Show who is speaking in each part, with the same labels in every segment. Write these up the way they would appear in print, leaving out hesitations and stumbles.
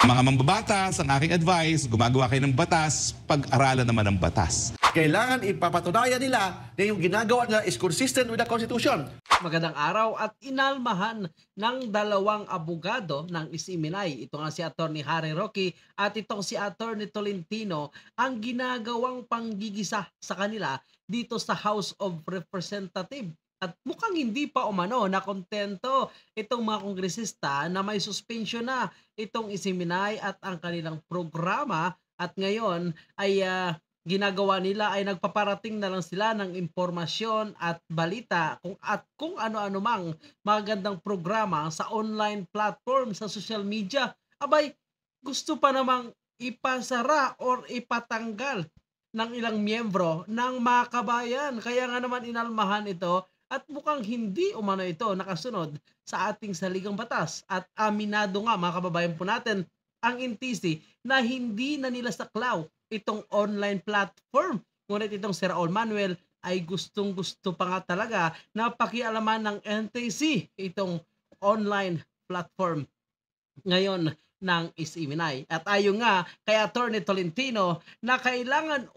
Speaker 1: Mga mambabatas, ang aking advice, gumagawa kayo ng batas, pag-aralan naman ng batas.
Speaker 2: Kailangan ipapatunayan nila na yung ginagawa nila is consistent with the Constitution.
Speaker 3: Magandang araw at inalmahan ng dalawang abogado ng Isiminay. Ito nga si Atty. Harry Roque at itong si Atty. Tolentino ang ginagawang panggigisa sa kanila dito sa House of Representatives. At mukhang hindi pa umano na kontento itong mga kongresista na may suspension na itong Isiminay at ang kanilang programa at ngayon ay ginagawa nila ay nagpaparating na lang sila ng impormasyon at balita kung ano-ano mang magandang programa sa online platform, sa social media. Abay, gusto pa namang ipasara or ipatanggal ng ilang miyembro ng mga kabayan. Kaya nga naman inalmahan ito at mukhang hindi umano ito nakasunod sa ating saligang batas. At aminado nga mga kababayan po natin ang NTC na hindi na nila saklaw itong online platform. Ngunit itong si Raul Manuel ay gustong-gusto pa nga talaga na pakialaman ng NTC itong online platform ngayon ng Isiminay. At ayon nga kay Atty. Tolentino na kailangan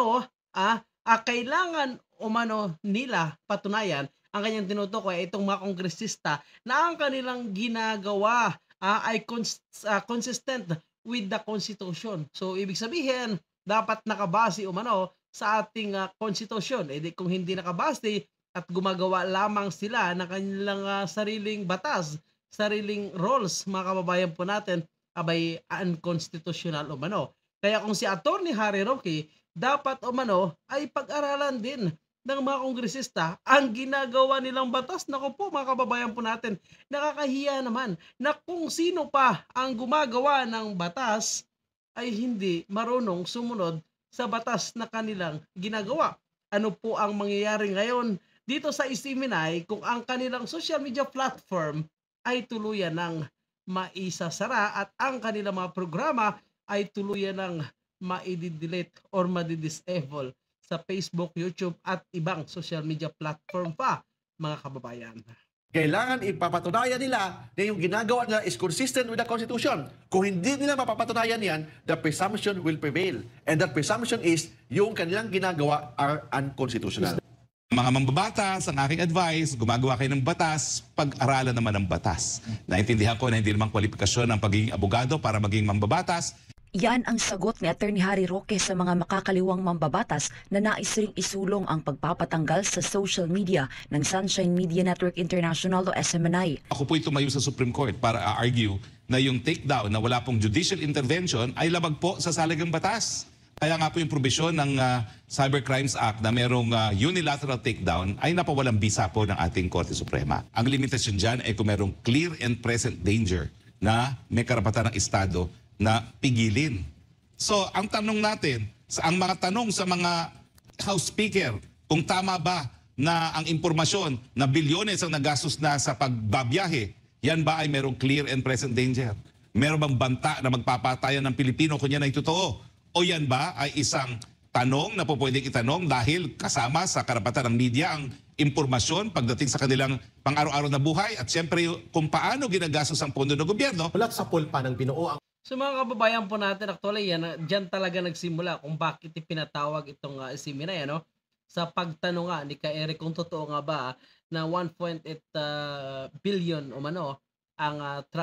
Speaker 3: umano nila patunayan ang kanyang tinutukoy itong mga kongresista na ang kanilang ginagawa ay consistent with the Constitution. So ibig sabihin dapat nakabase umano sa ating konstitusyon. Kung hindi nakabase at gumagawa lamang sila ng kanilang sariling batas, sariling rules, mga kababayan po natin, abay unconstitutional umano. Kaya kung si Atty. Harry Roque dapat umano ay pag-aralan din ng mga kongresista ang ginagawa nilang batas. Naku po mga kababayan po natin, nakakahiya naman na kung sino pa ang gumagawa ng batas ay hindi marunong sumunod sa batas na kanilang ginagawa. Ano po ang mangyayari ngayon dito sa Isiminay kung ang kanilang social media platform ay tuluyan ng maisasara at ang kanilang mga programa ay tuluyan ng ma-delete or ma-disable sa Facebook, YouTube at ibang social media platform pa, mga kababayan.
Speaker 2: Kailangan ipapatunayan nila na yung ginagawa nila is consistent with the Constitution. Kung hindi nila mapapatunayan yan, the presumption will prevail. And that presumption is yung kanilang ginagawa are unconstitutional.
Speaker 1: Mga mambabatas, ang aking advice, gumagawa kayo ng batas, pag-aralan naman ng batas. Naintindihan ko na hindi naman kwalifikasyon ng pagiging abogado para maging mambabatas.
Speaker 4: Yan ang sagot ni Atty. Harry Roque sa mga makakaliwang mambabatas na nais ring isulong ang pagpapatanggal sa social media ng Sunshine Media Network International o SMNI.
Speaker 1: Ako po'y tumayo sa Supreme Court para argue na yung takedown na wala pong judicial intervention ay labag po sa saligang batas. Kaya nga po yung probisyon ng Cybercrimes Act na merong unilateral takedown ay napawalang bisa po ng ating Korte Suprema. Ang limitasyon dyan ay kung merong clear and present danger na may karapatan ng Estado na pigilin. So, ang tanong natin, ang mga tanong sa mga House Speaker, kung tama ba na ang impormasyon na bilyones ang nagastos na sa pagbabiyahe, yan ba ay merong clear and present danger? Meron bang banta na magpapatayan ng Pilipino kung yan ay totoo? O yan ba ay isang tanong na po pwedeng itanong dahil kasama sa karapatan ng media ang impormasyon pagdating sa kanilang pang-araw-araw na buhay at siyempre kung paano ginagastos ang pondo ng gobyerno?
Speaker 5: Ulat sa pulpa ng binuo ang
Speaker 3: So mga kababayan po natin, actually dyan talaga nagsimula kung bakit ipinatawag itong Isiminay, sa pagtanong nga ni Eric kung totoo nga ba na 1.8 billion umano ang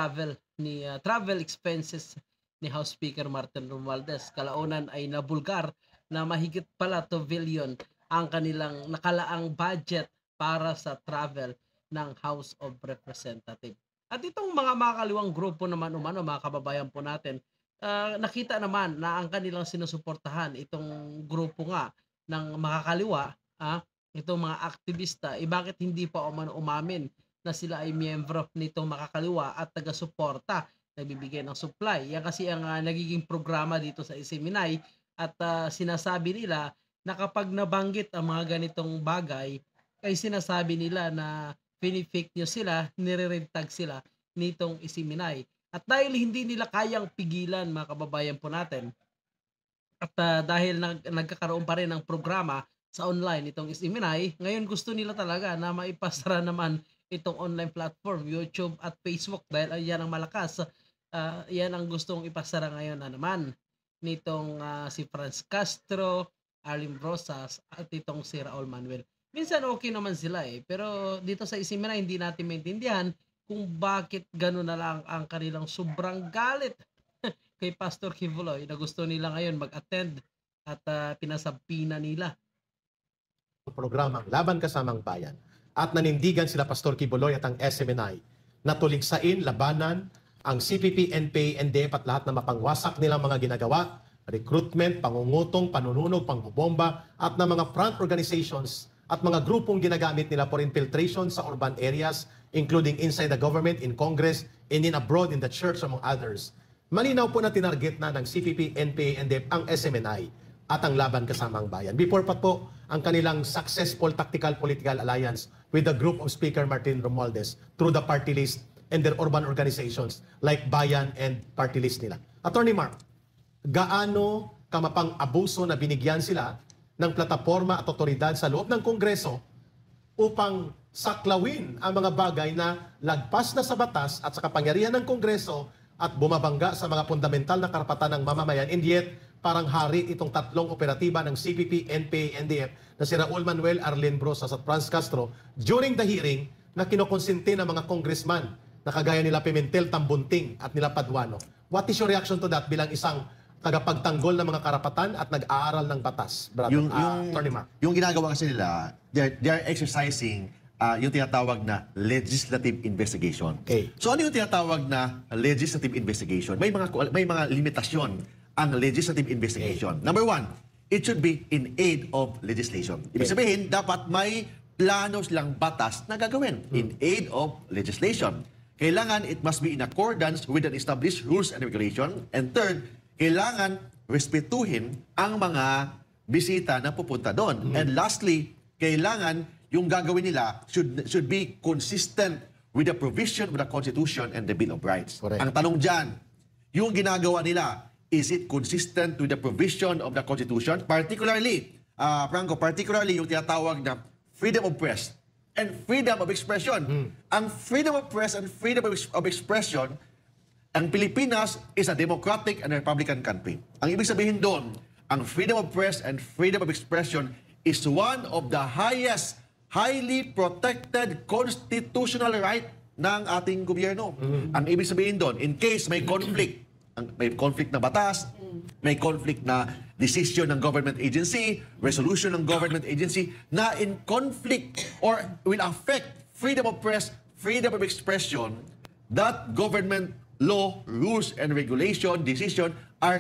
Speaker 3: travel expenses ni House Speaker Martin Romualdez. Kalaunan ay nabulgar na mahigit pala 2 billion ang kanilang nakalaang budget para sa travel ng House of Representatives. At itong mga makakaliwang grupo naman umano, mga kababayan po natin, nakita naman na ang kanilang sinusuportahan itong grupo nga ng makakaliwa, itong mga aktivista, bakit hindi pa umamin na sila ay miyembro nitong makakaliwa at taga-suporta, nagbibigay ng supply. Yan kasi ang nagiging programa dito sa Isiminay at sinasabi nila na kapag nabanggit ang mga ganitong bagay, ay sinasabi nila na fake news sila, nire-red tag sila nitong Isiminay. At dahil hindi nila kayang pigilan, mga kababayan po natin, at dahil nagkakaroon pa rin ng programa sa online itong Isiminay, ngayon gusto nila talaga na maipasara naman itong online platform, YouTube at Facebook, dahil yan ang malakas Yan ang gustong ipasara ngayon na naman nitong si Franz Castro, Arlene Rosas at itong si Raul Manuel. Minsan okay naman sila pero dito sa Isimena hindi natin maintindihan kung bakit gano'n na lang ang kanilang sobrang galit kay Pastor Kibuloy na gusto nila ngayon mag-attend at pinasampina nila.
Speaker 5: Programang Laban Kasamang Bayan at nanindigan sila Pastor Kibuloy at ang SMNI na tuligsain, labanan ang CPP, NPA, NDF at lahat na mapangwasak nilang mga ginagawa, recruitment, pangungutong, panununog, pangbobomba at ng mga front organizations at mga grupong ginagamit nila for infiltration sa urban areas including inside the government, in Congress, and in abroad, in the church, among others. Malinaw po na tinarget na ng CPP, NPA, NDF ang SMNI at ang Laban Kasamang Bayan. Before pa po ang kanilang successful tactical political alliance with the group of Speaker Martin Romualdez through the party list and their urban organizations like Bayan and party list nila. Attorney Mark, gaano kamapang abuso na binigyan sila ng plataforma at otoridad sa loob ng Kongreso upang saklawin ang mga bagay na lagpas na sa batas at sa kapangyarihan ng Kongreso at bumabangga sa mga fundamental na karapatan ng mamamayan. And yet, parang hari itong tatlong operatiba ng CPP, NPA, NDF na si Raul Manuel, Arlene Brosas at Franz Castro during the hearing na kinukonsinti ng mga congressman na kagaya nila Pimentel, Tambunting at nila Paduano. What is your reaction to that bilang isang tagapagtanggol ng mga karapatan at nag-aaral ng batas, brother? Attorney Mark.
Speaker 2: Yung ginagawa kasi nila, they're exercising yung tinatawag na legislative investigation.
Speaker 5: Okay.
Speaker 2: So ano yung tinatawag na legislative investigation? May mga limitasyon ang legislative investigation. Number one, it should be in aid of legislation. Ibig sabihin, dapat may planos lang batas na gagawin in aid of legislation. Kailangan it must be in accordance with an established rules and regulation. And third, kailangan respetuhin ang mga bisita na pupunta doon. And lastly, kailangan yung gagawin nila should be consistent with the provision of the Constitution and the Bill of Rights.
Speaker 5: Correct.
Speaker 2: Ang tanong dyan, yung ginagawa nila, is it consistent with the provision of the Constitution? Particularly, Franco, particularly yung tinatawag na freedom of press and freedom of expression. Ang freedom of press and freedom of expression, ang Pilipinas is a democratic and republican country. Ang ibig sabihin doon, ang freedom of press and freedom of expression is one of the highly protected constitutional right ng ating gobyerno. Ang ibig sabihin doon, in case may conflict na batas, may conflict na decision ng government agency, resolution ng government agency na in conflict or will affect freedom of press, freedom of expression, that government law, rules, and regulation, decision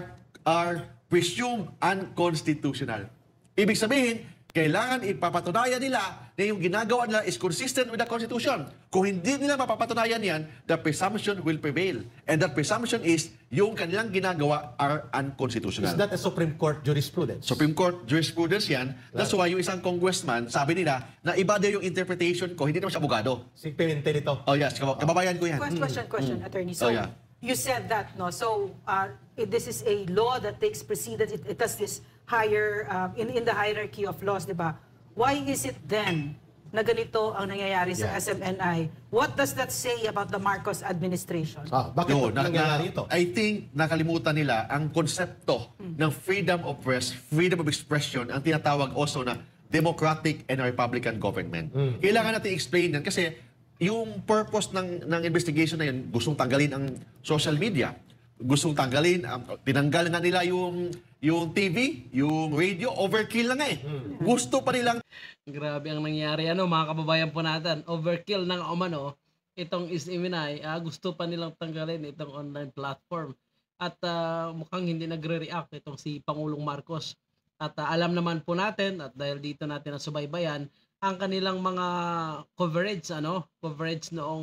Speaker 2: are presumed unconstitutional. Ibig sabihin, kailangan ipapatunayan nila na yung ginagawa nila is consistent with the Constitution. Kung hindi nila mapapatunayan yan, the presumption will prevail. And that presumption is yung kanilang ginagawa are unconstitutional.
Speaker 5: Is that a Supreme Court jurisprudence?
Speaker 2: Supreme Court jurisprudence yan. That's why yung isang congressman, sabi nila, na iba daw yung interpretation ko, hindi naman siya abogado.
Speaker 5: Si Pimentel ito.
Speaker 2: Oh yes, kababayan ko yan.
Speaker 6: Question, attorney. So,
Speaker 2: yeah.
Speaker 6: you said that, no? So, this is a law that takes precedence. It has this higher, in the hierarchy of laws, di ba? Why is it then na ganito ang nangyayari sa SMNI? What does that say about the Marcos administration?
Speaker 5: Bakit nangyayari ito?
Speaker 2: I think nakalimutan nila ang konsepto ng freedom of press, freedom of expression, ang tinatawag also na democratic and republican government. Kailangan natin explain yan kasi yung purpose ng investigation na yun, gustong tanggalin ang social media. Gustong tanggalin, tinanggal nga nila yung TV, yung radio, overkill na nga eh. Gusto pa nilang...
Speaker 3: Grabe ang nangyari mga kababayan po natin. Overkill ng umano itong SMNI. Gusto pa nilang tanggalin itong online platform. At mukhang hindi nagre-react itong si Pangulong Marcos. At alam naman po natin, at dahil dito natin nasubaybayan, ang kanilang mga coverage noong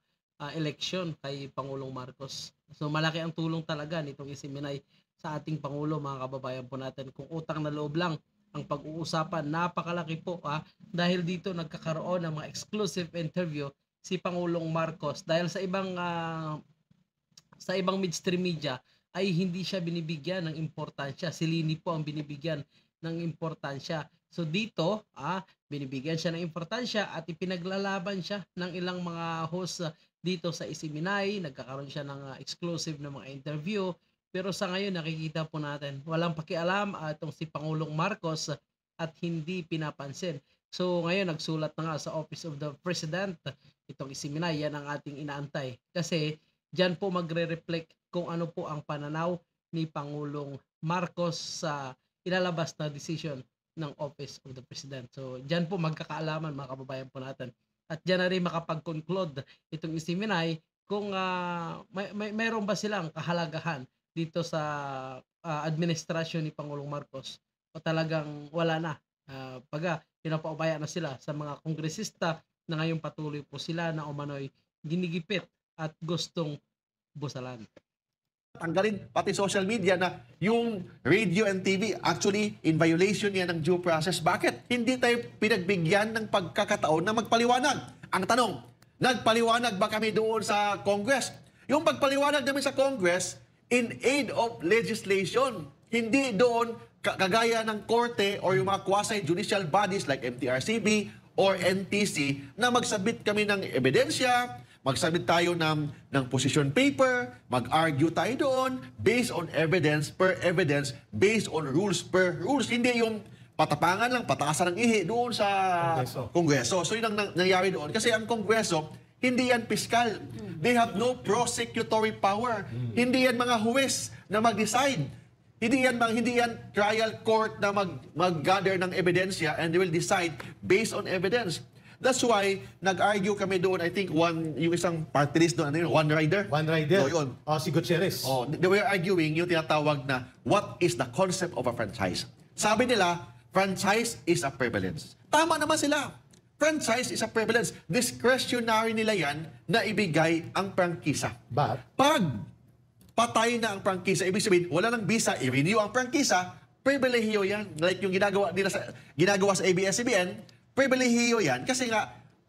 Speaker 3: election kay Pangulong Marcos. So malaki ang tulong talaga nitong SMNI sa ating Pangulo, mga kababayan po natin. Kung utang na loob lang ang pag-uusapan, napakalaki po dahil dito nagkakaroon ng mga exclusive interview si Pangulong Marcos dahil sa ibang midstream media ay hindi siya binibigyan ng importansya. Si Lini po ang binibigyan ng importansya. So dito, binibigyan siya ng importansya at ipinaglalaban siya ng ilang mga host dito sa Isiminay. Nagkakaroon siya ng exclusive na mga interview. Pero sa ngayon nakikita po natin, walang pakialam itong si Pangulong Marcos at hindi pinapansin. So ngayon nagsulat na nga sa Office of the President itong Isiminay, yan ang ating inaantay. Kasi diyan po magre-reflect kung ano po ang pananaw ni Pangulong Marcos sa ilalabas na decision ng Office of the President. So diyan po magkakaalaman mga kababayan po natin. At diyan na rin makapag-conclude itong Isiminay kung mayroon ba silang kahalagahan dito sa administrasyon ni Pangulong Marcos o talagang wala na. Pinapaubaya na sila sa mga kongresista na ngayon patuloy po sila na umano'y ginigipit at gustong busalan.
Speaker 2: Tanggalin pati social media na yung radio and TV actually in violation yan ng due process. Bakit? Hindi tayo pinagbigyan ng pagkakataon na magpaliwanag. Ang tanong, nagpaliwanag ba kami doon sa Congress? Yung pagpaliwanag namin sa Congress in aid of legislation, hindi doon kagaya ng korte or yung mga quasi-judicial bodies like MTRCB or NTC na magsabit kami ng ebidensya, magsabit tayo ng position paper, mag-argue tayo doon based on evidence per evidence, based on rules per rules. Hindi yung patapangan lang, pataasan ng ihi doon sa Kongreso. So yun ang nangyari doon. Kasi ang Kongreso, hindi yan piskal. They have no prosecutory power. Hindi yan mga huwes na mag-decide. Hindi yan trial court na mag-gather ng ebidensya and they will decide based on evidence. That's why nag-argue kami doon, I think yung isang party list doon, one rider.
Speaker 5: One rider.
Speaker 2: So, yun.
Speaker 5: Si Gutierrez.
Speaker 2: They were arguing yung tinatawag na what is the concept of a franchise. Sabi nila, franchise is a privilege. Tama naman sila. Franchise is a privilege. Discretionary nila yan na ibigay ang prangkisa.
Speaker 5: But
Speaker 2: Pag patay na ang prangkisa, ibig sabihin, wala nang visa, i-renew ang prangkisa, pribilehiyo yan. Like yung ginagawa sa ABS-CBN, pribilehiyo yan kasi nga,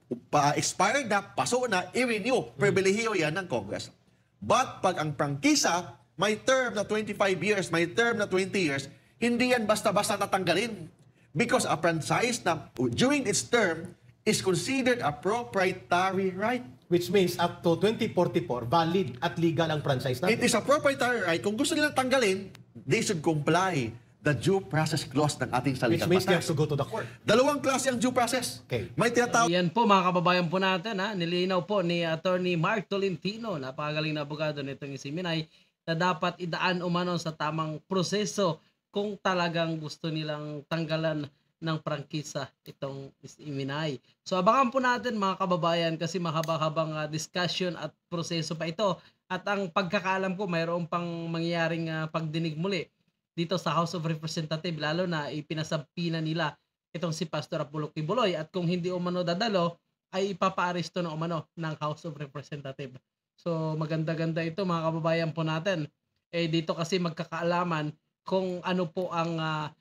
Speaker 2: expired na, paso na, i-renew. Pribilehiyo yan ng Congress. But pag ang prangkisa, may term na 25 years, may term na 20 years, hindi yan basta-basta natanggalin. Because a franchise na during its term is considered a proprietary right.
Speaker 5: which means up to 2044, valid at legal ang franchise natin.
Speaker 2: It is a proprietary right. Kung gusto nilang tanggalin, they should comply the due process clause ng ating
Speaker 5: Which
Speaker 2: saligang
Speaker 5: means they have
Speaker 2: batas.
Speaker 5: to go to the court.
Speaker 2: Dalawang klase ang due process.
Speaker 5: Okay.
Speaker 2: May tinatawag
Speaker 3: Yan po mga kababayan po natin, nilinaw po ni Attorney Mark Tolentino, napakagaling na abogado nitong Isiminay, na dapat idaan umano sa tamang proseso kung talagang gusto nilang tanggalan ng prangkisa itong Isiminay. So abangan po natin mga kababayan kasi mahaba-habang discussion at proseso pa ito. At ang pagkakaalam ko mayroon pang mangyayaring pagdinig muli dito sa House of Representatives, lalo na ipinasabpina nila itong si Pastor Apollo Kibuloy at kung hindi umano dadalo ay ipapaaresto na umano ng House of Representatives. So maganda-ganda ito mga kababayan po natin. Dito kasi magkakaalaman kung ano po ang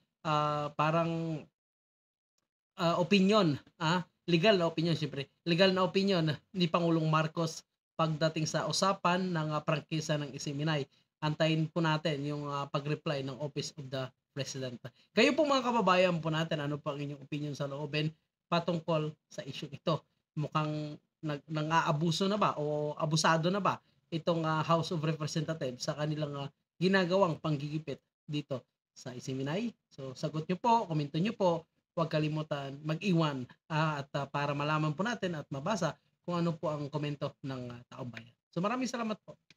Speaker 3: parang opinion, legal na opinion siyempre, legal na opinion ni Pangulong Marcos pagdating sa usapan ng prangkisa ng Isiminay. Antayin po natin yung pag-reply ng Office of the President. Kayo po mga kababayan po natin, ano po ang inyong opinion sa loobin patungkol sa issue ito? Mukhang nang-aabuso na ba o abusado na ba itong House of Representatives sa kanilang ginagawang panggigipit dito sa Isiminay? So sagot nyo po, komento nyo po. Huwag kalimutan mag-iwan at para malaman po natin at mabasa kung ano po ang komento ng taong bayan. So maraming salamat po.